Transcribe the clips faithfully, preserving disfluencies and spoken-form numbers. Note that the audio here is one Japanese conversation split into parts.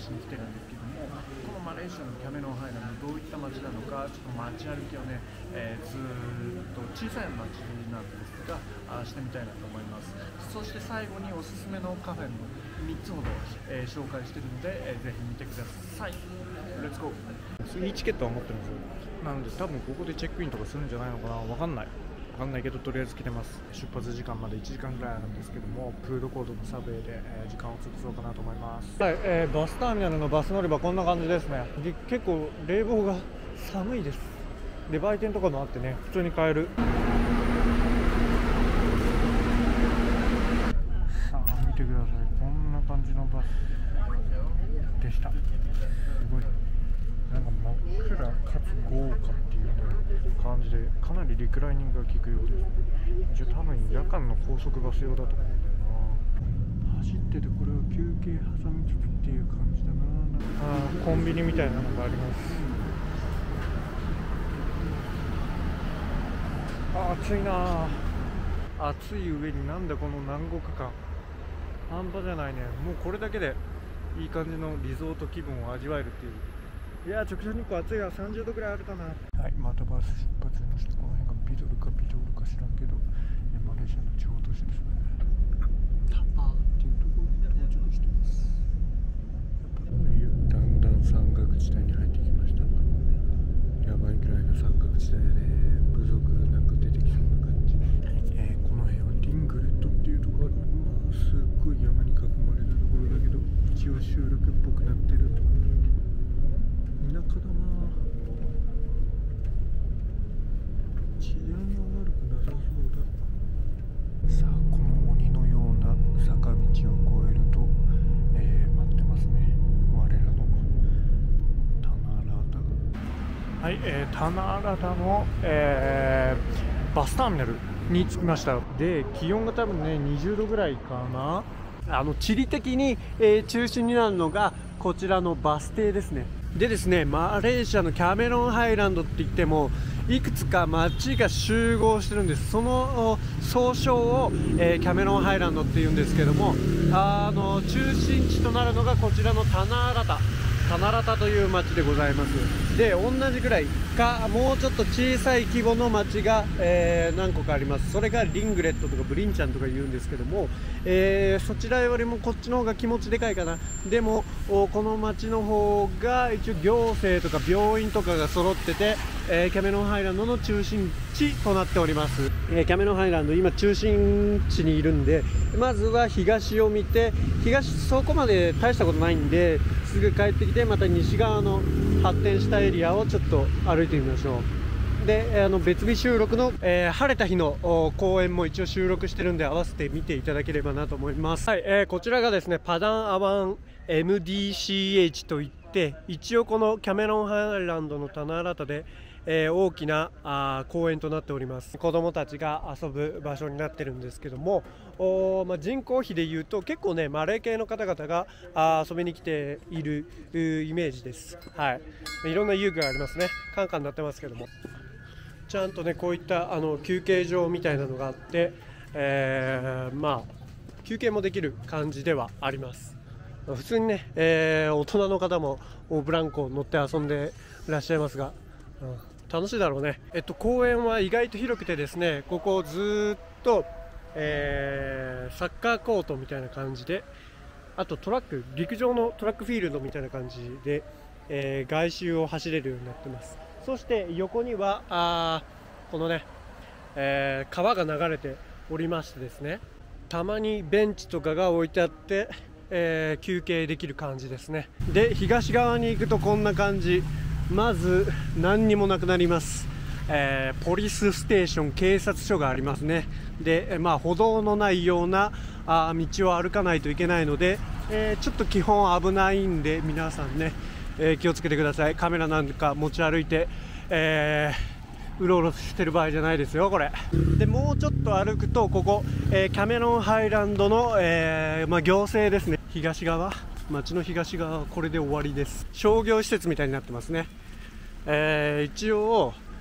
しに来てるんですけども、このマレーシアのキャメロンハイランドどういった街なのか、ちょっと街歩きをね、えー、ずーっと小さい街なんですがあしてみたいなと思います。そして最後におすすめのカフェのみっつほど、えー、紹介しているので、えー、ぜひ見てください。レッツゴー。いいチケットは持ってるんですよ。なので多分ここでチェックインとかするんじゃないのかな、わかんないわかんないけど、とりあえず来てます。出発時間までいちじかんぐらいあるんですけども、フードコートのサブウェイで、えー、時間を潰そうかなと思います。はい、えー、バスターミナルのバス乗り場こんな感じですね。で結構冷房が寒いです。で売店とかもあってね、普通に買える。さあ見てください、こんな感じのバスでした。すごいなんか真っ暗かつ豪華っていう、ね、感じで、かなりリクライニングが効くようですね。じゃあ多分夜間の高速バス用だと思うんだよな。走っててこれを休憩挟みつつっていう感じだな。あーコンビニみたいなのがあります。あ暑いな。暑い上になんだこの南国感、半端じゃないね。もうこれだけでいい感じのリゾート気分を味わえるっていう。いやー直射日光暑いわ。さんじゅうどぐらいあるかな。はい、またバス出発しました。この辺がビドルかビドールか知らんけど、マレーシアの地方都市ですね。タパーっていうところに到着してます。だんだん山岳地帯に入ってきました。やばいくらいの山岳地帯でね、部族がなんか出てきそうな感じ。はい、えー、この辺はリングレットっていうところがある。まあすっごい山に囲まれたところだけど、一応集落っぽくなってる。田舎だな。治安は悪くなさそうだ。さあこの鬼のような坂道を越えると、えー、待ってますね、我らのタナラタが。はい、えー、タナラタの、えー、バスターミナルに着きました。で気温が多分ねにじゅうどぐらいかな。 あの地理的に、えー、中心になるのがこちらのバス停ですね。でですね、マレーシアのキャメロンハイランドって言ってもいくつか町が集合してるんです。その総称を、えー、キャメロンハイランドっていうんですけども、あの中心地となるのがこちらのタナーラタタナラタという町でございます。で同じぐらいかもうちょっと小さい規模の町が、えー、何個かあります。それがリングレットとかブリンチャンとか言うんですけども、えー、そちらよりもこっちの方が気持ちでかいかな。でもこの町の方が一応行政とか病院とかが揃ってて、えー、キャメロンハイランドの中心地となっております。えー、キャメロンハイランド今中心地にいるんで、まずは東を見て、東そこまで大したことないんですぐ帰ってきて、また西側の発展したエリアをちょっと歩いてみましょう。であの別日収録の、えー、晴れた日の公演も一応収録してるんで合わせて見ていただければなと思います。はい、えー、こちらがですねパダンアワン エムディーシーエイチ といって、一応このキャメロンハイランドのタナーラタで、えー、大きなあ公園となっております。子どもたちが遊ぶ場所になってるんですけども、お、まあ、人口比でいうと結構ねマレー系の方々があ遊びに来ているイメージです。はい、いろんな遊具がありますね。カンカン鳴ってますけども、ちゃんとねこういったあの休憩場みたいなのがあって、えー、まあ休憩もできる感じではあります。普通にね、えー、大人の方もブランコ乗って遊んでいらっしゃいますが、うん、楽しいだろうね。えっと公園は意外と広くてですね、ここずっと、えー、サッカーコートみたいな感じで、あとトラック陸上のトラックフィールドみたいな感じで、えー、外周を走れるようになってます。そして横にはあこのね、えー、川が流れておりましてですね、たまにベンチとかが置いてあって、えー、休憩できる感じですね。で東側に行くとこんな感じ。まず何にもなくなります。えー、ポリスステーション警察署がありますね。で、まあ、歩道のないようなあ道を歩かないといけないので、えー、ちょっと基本危ないんで皆さんね、えー、気をつけてください。カメラなんか持ち歩いて、えー、うろうろしてる場合じゃないですよこれ。でもうちょっと歩くとここ、えー、キャメロンハイランドの、えーまあ、行政ですね。東側、町の東側はこれで終わりです。商業施設みたいになってますね。えー、一応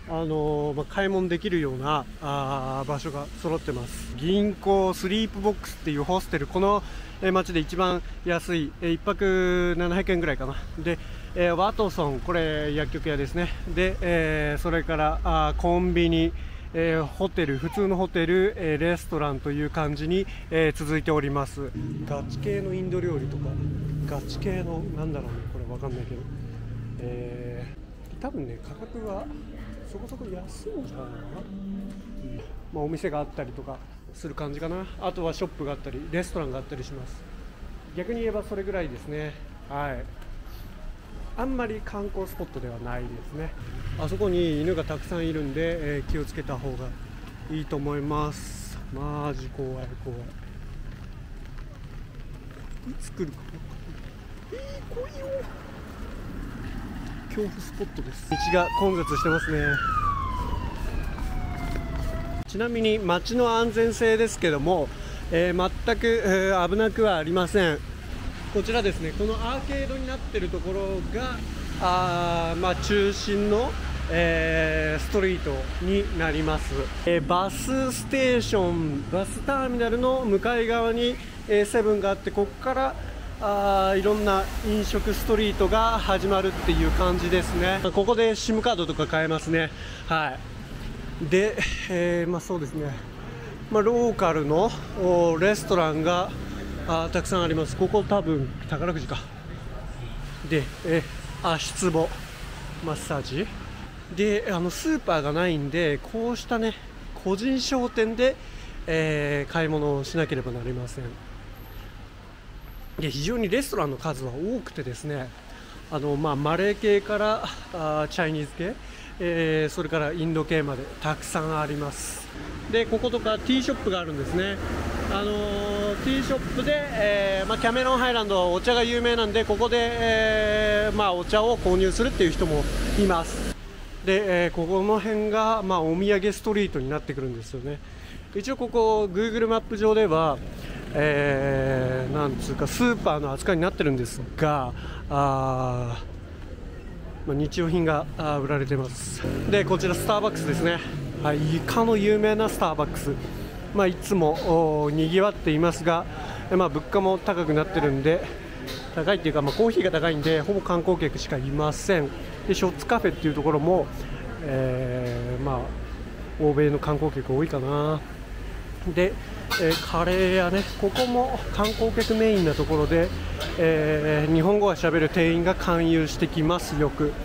あのーまあ、買い物できるようなあ場所が揃ってます。銀行スリープボックスっていうホステル、この、えー、街で一番安い、えー、いっぱくななひゃくえんぐらいかな。で、えー、ワトソン、これ薬局屋ですね。で、えー、それからあコンビニ、えー、ホテル、普通のホテル、えー、レストランという感じに、えー、続いております。ガチ系のインド料理とか、ガチ系のなんだろうね、これわかんないけど、えー、多分ね価格はそこそこ安いんじゃないかな、うんまあ、お店があったりとかする感じかな。あとはショップがあったりレストランがあったりします。逆に言えばそれぐらいですね。はい、あんまり観光スポットではないですね。あそこに犬がたくさんいるんで、えー、気をつけた方がいいと思います。マジ怖い怖い。いつ来るか分かんない。えー、怖いよ。恐怖スポットです。道が混雑してますね。ちなみに街の安全性ですけども、えー、全く、えー、危なくはありません。こちらですね、このアーケードになっているところがあ、まあ、中心の、えー、ストリートになります。えー、バスステーション、バスターミナルの向かい側に、えー、セブンがあって、ここからあいろんな飲食ストリートが始まるっていう感じですね。ここで SIM カードとか買えますね。はい。で、えー、まあそうですね、まあ、ローカルのレストランがあたくさんあります。ここ多分宝くじか。で、え足つぼマッサージで、あのスーパーがないんで、こうしたね個人商店で、えー、買い物をしなければなりません。で、非常にレストランの数は多くてですね、あの、まあ、マレー系からあチャイニーズ系、えー、それからインド系までたくさんあります。で、こことかティーショップがあるんですね。あのー、ティーショップで、えーまあ、キャメロンハイランドはお茶が有名なんで、ここで、えーまあ、お茶を購入するっていう人もいます。で、えー、ここの辺が、まあ、お土産ストリートになってくるんですよね。一応ここ Google マップ上では、えー、なんつうかスーパーの扱いになってるんですが、あ、まあ、日用品が売られています。で、こちらスターバックスですね。はい、イカの有名なスターバックス、まあ、いつもにぎわっていますが、まあ、物価も高くなってるんで、高いっていうか、まあ、コーヒーが高いんでほぼ観光客しかいません。で、ショッツカフェっていうところも、えー、まあ欧米の観光客多いかな。で、えー、カレー屋ね、ここも観光客メインなところで、えー、日本語がしゃべる店員が勧誘してきますよく、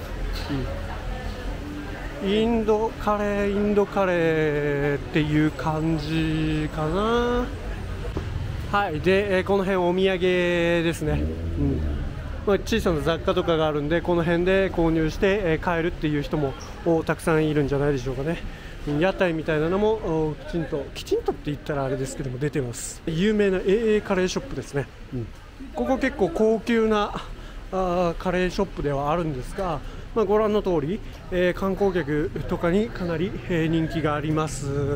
うん、インドカレーインドカレーっていう感じかな。はい。で、えー、この辺お土産ですね、うんまあ、小さな雑貨とかがあるんで、この辺で購入して、えー、帰るっていう人もたくさんいるんじゃないでしょうかね。屋台みたいなのもきちんときちんとって言ったらあれですけども出てます。有名な エーエー カレーショップですね、うん、ここ結構高級なあカレーショップではあるんですが、まあ、ご覧の通り、えー、観光客とかにかなり、えー、人気があります。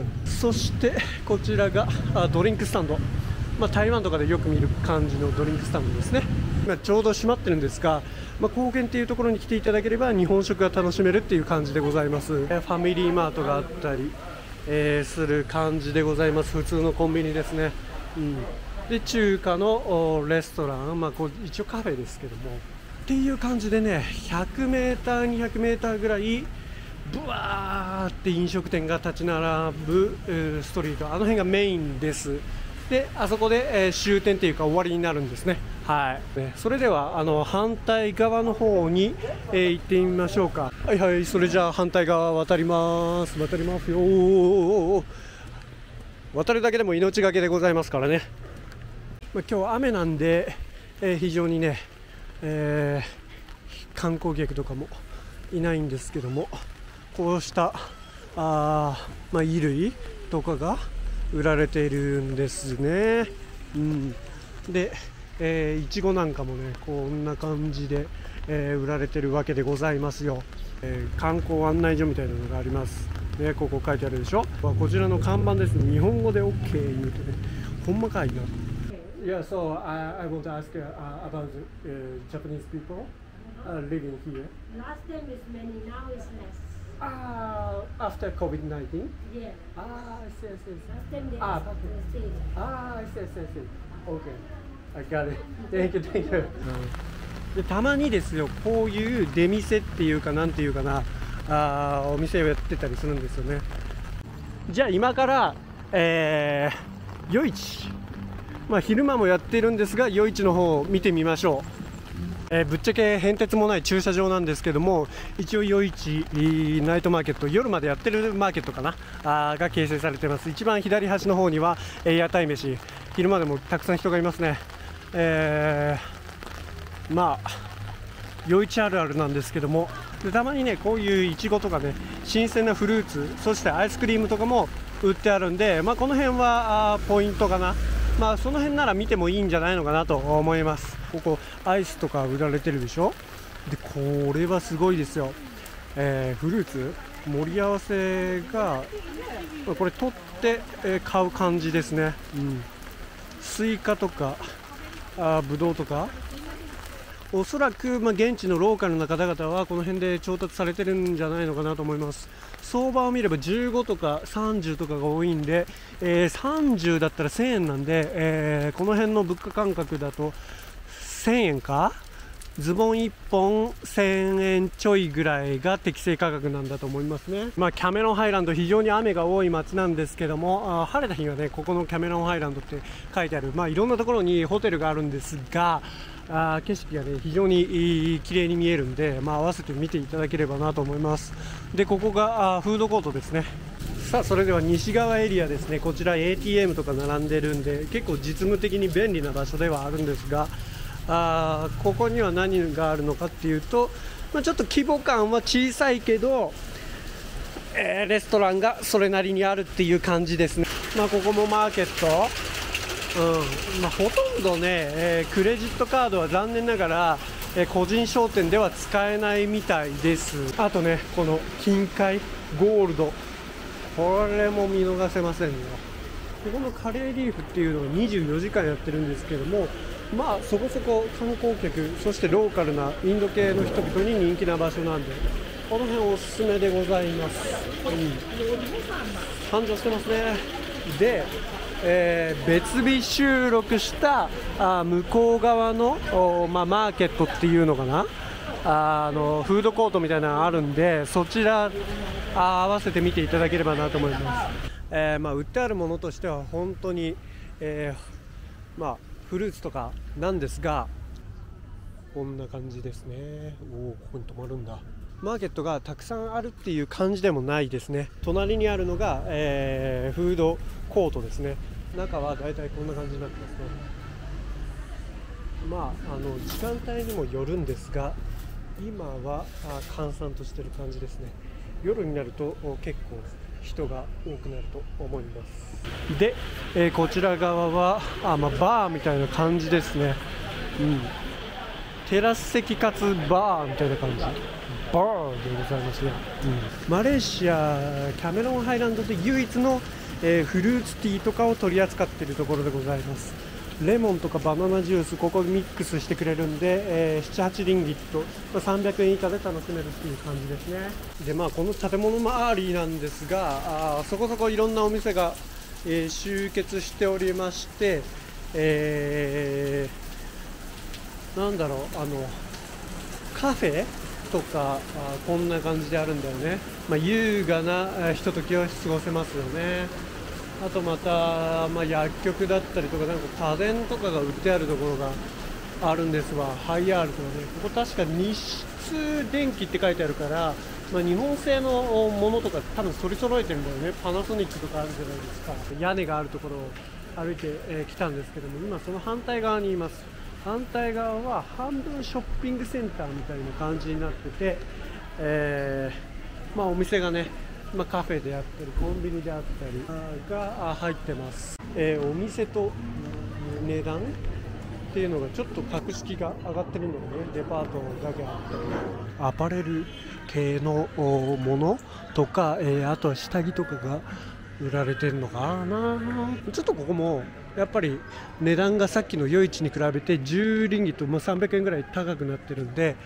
そしてこちらがあドリンクスタンド、まあ、台湾とかでよく見る感じのドリンクスタンドですね。まあ、ちょうど閉まってるんですが、まあ、高原っていうところに来ていただければ日本食が楽しめるっていう感じでございます。ファミリーマートがあったり、えー、する感じでございます。普通のコンビニですね、うん、で中華のレストラン、まあ、こう一応カフェですけどもっていう感じでね、ひゃくメーターにひゃくメーターぐらいブワーって飲食店が立ち並ぶストリート、あの辺がメインです。で、あそこで、えー、終点というか終わりになるんですね。はい。ね、それではあの反対側の方に、えー、行ってみましょうか。はいはい。それじゃあ反対側渡ります。渡りますよ。渡るだけでも命がけでございますからね。まあ、今日は雨なんで、えー、非常にね、えー、観光客とかもいないんですけども、こうしたあ、まあ、衣類とかが売られているんですね、うん、で、えー、いちごなんかもねこんな感じで、えー、売られてるわけでございますよ、えー、観光案内所みたいなのがあります、ね、ここ書いてあるでしょ。こちらの看板ですね、日本語で OK 言うてね、ほんまかいな。Yeah, so I, I want to ask uh, about uh, Japanese people uh, living here. Last time is many, now is less. Ah, after COVID nineteen? Yeah. Ah, I see, I see, I see. After they Ah, asked but- to stay. Ah, I see, I see, I see. Okay. I got it. Thank you, thank you. でたまにですよ、こういう出店っていうか、なんていうかな、あーお店をやってたりするんですよね。じゃあ今から、えー、夜市、まあ、昼間もやってるんですが、夜市の方を見てみましょう。えー、ぶっちゃけ変哲もない駐車場なんですけども、一応夜市ナイトマーケット、夜までやってるマーケットかなあが形成されています。一番左端の方には、えー、屋台飯、昼間でもたくさん人がいますね。えー、まあ夜市あるあるなんですけども、でたまにね、こういういちごとかね、新鮮なフルーツ、そしてアイスクリームとかも売ってあるんで、まあ、この辺はあポイントかな。まあその辺なら見てもいいんじゃないのかなと思います。ここアイスとか売られてるでしょ。でこれはすごいですよ、えー、フルーツ盛り合わせがこれ取って、えー、買う感じですね、うん、スイカとかあブドウとか、おそらく、まあ、現地のローカルな方々はこの辺で調達されてるんじゃないのかなと思います。相場を見ればじゅうごとかさんじゅうとかが多いんで、えー、さんじゅうだったらせんえんなんで、えー、この辺の物価感覚だとせんえんか、ズボンいっぽんせんえんちょいぐらいが適正価格なんだと思いますね。まあ、キャメロンハイランド非常に雨が多い街なんですけども、あ晴れた日がね、ここのキャメロンハイランドって書いてある、まあ、いろんなところにホテルがあるんですが、あ景色がね非常に綺麗に見えるんで、まあ、合わせて見ていただければなと思います。でここがあフードコートですね。さあそれでは西側エリアですね。こちら エーティーエム とか並んでるんで結構実務的に便利な場所ではあるんですが、あここには何があるのかっていうと、まあ、ちょっと規模感は小さいけど、えー、レストランがそれなりにあるっていう感じですね。まあ、ここもマーケット、うんまあ、ほとんどね、えー、クレジットカードは残念ながら、えー、個人商店では使えないみたいです。あとね、この金塊ゴールド、これも見逃せませんよ。ここのカレーリーフっていうのはにじゅうよじかんやってるんですけども、まあそこそこ観光客、そしてローカルなインド系の人々に人気な場所なんで、この辺おすすめでございます。うん、繁盛してますね。でえー、別日収録したあ向こう側の、まあ、マーケットっていうのかな、ああのフードコートみたいなのがあるんで、そちらあ合わせて見ていただければなと思います。えーまあ、売ってあるものとしては本当に、えーまあ、フルーツとかなんですが、こんな感じですね。おお、ここに止まるんだ。マーケットがたくさんあるっていう感じでもないですね。隣にあるのが、えー、フードコートですね。中はだいたいこんな感じになってますね。まあ、あの時間帯にもよるんですが、今はあ閑散としてる感じですね。夜になると結構人が多くなると思います。で、えー、こちら側はあ、まあ、バーみたいな感じですね。うん、テラス席かつバーみたいな感じ、バーでございますね。うん、マレーシアキャメロンハイランドで唯一の、えー、フルーツティーとかを取り扱っているところでございます。レモンとかバナナジュース、ここミックスしてくれるんで、えー、ななはちリンギット、まあ、さんびゃくえん以下で楽しめるっていう感じですね。で、まあ、この建物周りなんですが、あそこそこいろんなお店が、えー、集結しておりまして、えー、なんだろう、あのカフェとかあこんな感じであるんだよね。まあ、優雅なひとときを過ごせますよね。あとまた、まあ、薬局だったりとか、なんか家電とかが売ってあるところがあるんですわ。ハイアールとかね、ここ確か日出電機って書いてあるから、まあ、日本製のものとか多分取り揃えてるんだよね。パナソニックとかあるじゃないですか。屋根があるところを歩いて、えー、来たんですけども、今その反対側にいます。反対側は半分ショッピングセンターみたいな感じになってて、えーまあ、お店がね、まあ、カフェであったりコンビニであったりが入ってます。えー、お店と値段っていうのがちょっと格式が上がってるのでね、デパートだけあったり、アパレル系のものとか、えー、あとは下着とかが売られてるのかな。ちょっとここもやっぱり値段がさっきの夜市に比べてじゅうリンギット、もうさんびゃくえんぐらい高くなってるんで、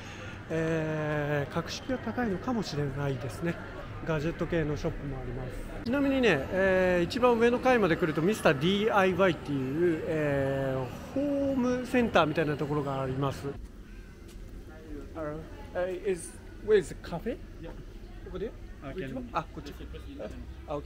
えー、格式が高いのかもしれないですね。ガジェット系のショップもあります。ちなみにね、えー、一番上の階まで来るとミスター ディーアイワイ っていう、えー、ホームセンターみたいなところがあります。Uh, is, where is the cafe? Yeah. Over there? I can. あ、こっち。あ、OK。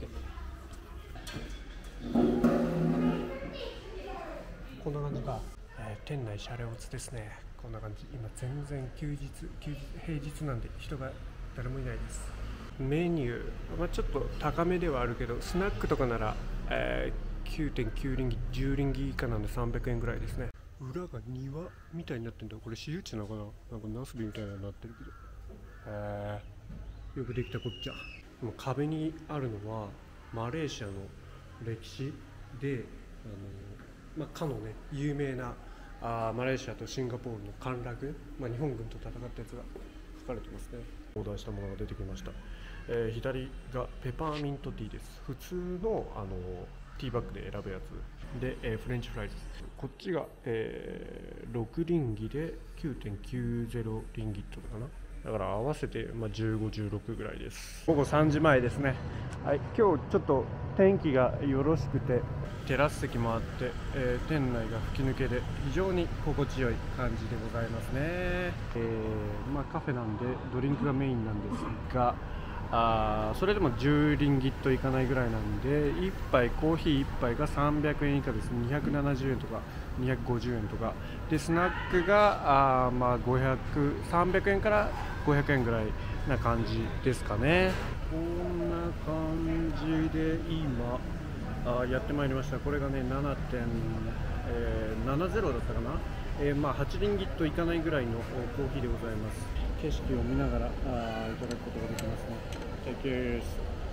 こんな感じか。えー、店内シャレオツですね。こんな感じ。今全然休日、休日平日なんで人が誰もいないです。メニュー、まあ、ちょっと高めではあるけど、スナックとかなら、えー、きゅうてんきゅうリンギ、じゅうリンギ以下なんでさんびゃくえんぐらいですね。裏が庭みたいになってんだ。これ私有地なのかな。なんかナスビみたいなのになってるけど、えー、よくできたこっちゃ。もう壁にあるのはマレーシアの歴史で、あの、まあ、かのね有名なあマレーシアとシンガポールの陥落、まあ、日本軍と戦ったやつが書かれてますね。オーダーしたものが出てきました。えー、左がペパーミントティーです。普通の、あのティーバッグで選ぶやつで、えー、フレンチフライズ。こっちが、えー、ろくリンギで きゅうてんきゅうゼロ リンギットかな。だから合わせて、まあ、じゅうご、じゅうろくぐらいです。午後さんじまえですね。はい、今日ちょっと天気がよろしくてテラス席もあって、えー、店内が吹き抜けで非常に心地よい感じでございますね。えーまあ、カフェなんでドリンクがメインなんですが、あそれでもじゅうリンギットいかないぐらいなんで、いっぱいコーヒーいっぱいがさんびゃくえん以下です。にひゃくななじゅうえんとかにひゃくごじゅうえんとかで、スナックがあまあごひゃく、さんびゃくえんからごひゃくえんぐらいな感じですかね。こんな感じで今あやってまいりました。これがね ななてんななゼロ だったかな。えー、まあはちリンギットいかないぐらいのコーヒーでございます。景色を見ながらあいただくことができますね。Take care.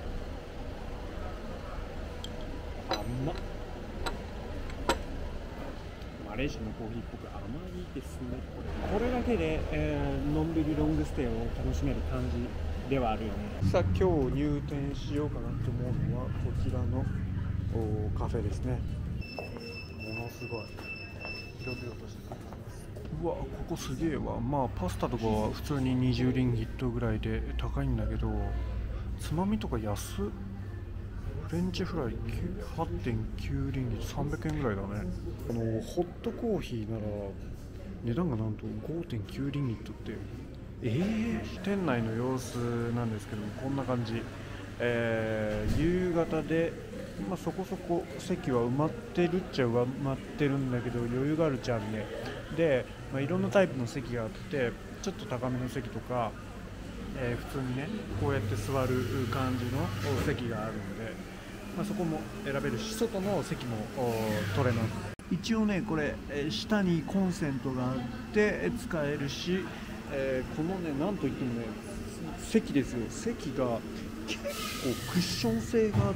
甘っ。マレーシアのコーヒーっぽく甘いですね。これだけで、えー、のんびりロングステイを楽しめる感じではあるよね。さあ今日入店しようかなと思うのはこちらのカフェですね。ものすごい広々としてます。うわ、ここすげえわ。まあパスタとかは普通ににじゅうリンギットぐらいで高いんだけど、つまみとか安っ。フレンチフライ はってんきゅうリンギットさんびゃくえんぐらいだね。あのホットコーヒーなら値段がなんと ごてんきゅうリンギットって、えー、店内の様子なんですけども、こんな感じ。えー、夕方で、まあ、そこそこ席は埋まってるっちゃ埋まってるんだけど、余裕があるじゃんね。で、まあ、いろんなタイプの席があって、ちょっと高めの席とか、えー、普通にねこうやって座る感じの席があるので、まあ、そこも選べるし、外の席も取れます。一応ねこれ、えー、下にコンセントがあって使えるし、えー、このねなんといってもね席ですよ。席が結構クッション性があって、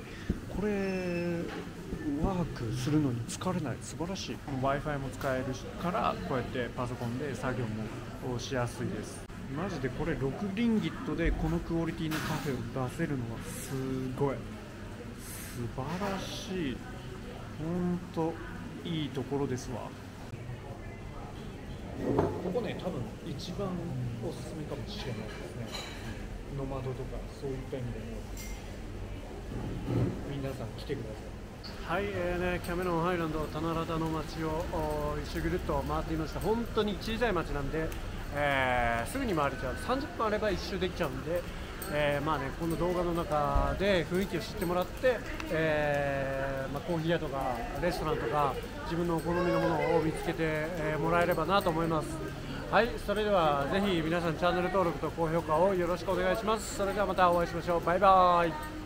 これワークするのに疲れない。素晴らしい。 Wi-Fi も使えるからこうやってパソコンで作業もしやすいです。マジでこれろくリンギットでこのクオリティのカフェを出せるのはすごい素晴らしい。ほんといいところですわ。ここね多分一番おすすめかもしれないですね。ノマドとかそういった意味でも皆さん来てください。はい、えーね、キャメロンハイランドタナラダの街を一周ぐるっと回っていました。本当に小さい街なんで、えー、すぐに回れちゃう。さんじゅっぷんあれば一周できちゃうんで、えー、まあねこの動画の中で雰囲気を知ってもらって、えーまあ、コーヒー屋とかレストランとか自分のお好みのものを見つけて、えー、もらえればなと思います。はい、それではぜひ皆さんチャンネル登録と高評価をよろしくお願いします。それではまたお会いしましょう。バイバイ。